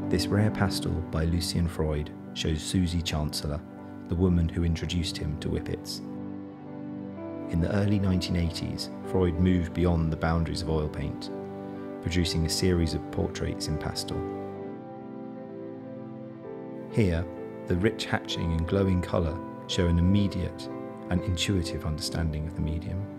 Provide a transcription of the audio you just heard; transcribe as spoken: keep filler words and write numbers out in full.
This rare pastel by Lucian Freud shows Susie Chancellor, the woman who introduced him to Whippets. In the early nineteen eighties, Freud moved beyond the boundaries of oil paint, producing a series of portraits in pastel. Here, the rich hatching and glowing colour show an immediate and intuitive understanding of the medium.